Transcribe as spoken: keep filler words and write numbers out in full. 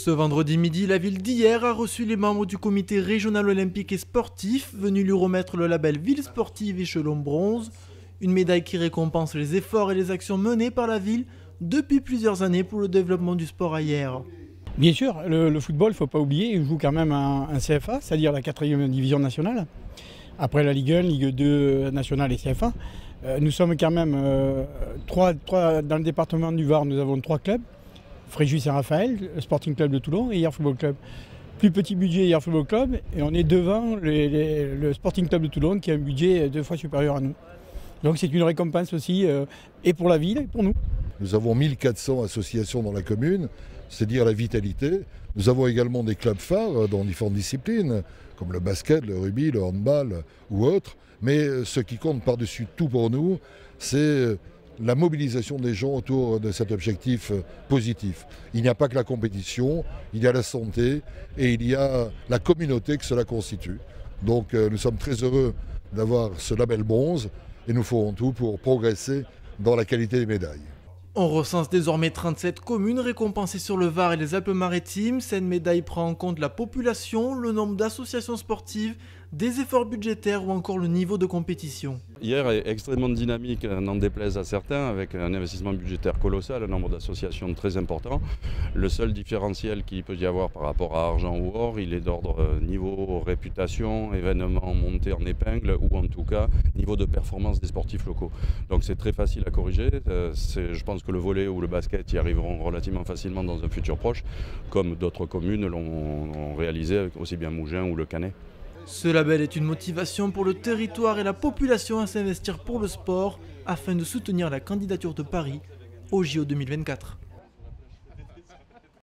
Ce vendredi midi, la ville d'Hyères a reçu les membres du comité régional olympique et sportif venus lui remettre le label Ville sportive échelon bronze, une médaille qui récompense les efforts et les actions menées par la ville depuis plusieurs années pour le développement du sport à Hyères. Bien sûr, le, le football, il ne faut pas oublier, il joue quand même un, un C F A, c'est-à-dire la quatrième division nationale. Après la Ligue un, Ligue deux nationale et C F A. Euh, nous sommes quand même euh, trois, trois, dans le département du Var, nous avons trois clubs. Fréjus Saint-Raphaël, le Sporting Club de Toulon et Hyères Football Club. Plus petit budget Hyères Football Club et on est devant les, les, le Sporting Club de Toulon qui a un budget deux fois supérieur à nous. Donc c'est une récompense aussi euh, et pour la ville et pour nous. Nous avons mille quatre cents associations dans la commune, c'est dire la vitalité. Nous avons également des clubs phares dans différentes disciplines, comme le basket, le rugby, le handball ou autres. Mais ce qui compte par-dessus tout pour nous, c'est la mobilisation des gens autour de cet objectif positif. Il n'y a pas que la compétition, il y a la santé et il y a la communauté que cela constitue. Donc nous sommes très heureux d'avoir ce label bronze et nous ferons tout pour progresser dans la qualité des médailles. On recense désormais trente-sept communes récompensées sur le Var et les Alpes-Maritimes. Cette médaille prend en compte la population, le nombre d'associations sportives, des efforts budgétaires ou encore le niveau de compétition. Hyères est extrêmement dynamique, n'en déplaise à certains, avec un investissement budgétaire colossal, un nombre d'associations très important. Le seul différentiel qu'il peut y avoir par rapport à argent ou or, il est d'ordre niveau réputation, événements montés en épingle ou en tout cas niveau de performance des sportifs locaux. Donc c'est très facile à corriger. Je pense que le volley ou le basket y arriveront relativement facilement dans un futur proche, comme d'autres communes l'ont réalisé, aussi bien Mougins ou le Canet. Ce label est une motivation pour le territoire et la population à s'investir pour le sport afin de soutenir la candidature de Paris au J O deux mille vingt-quatre.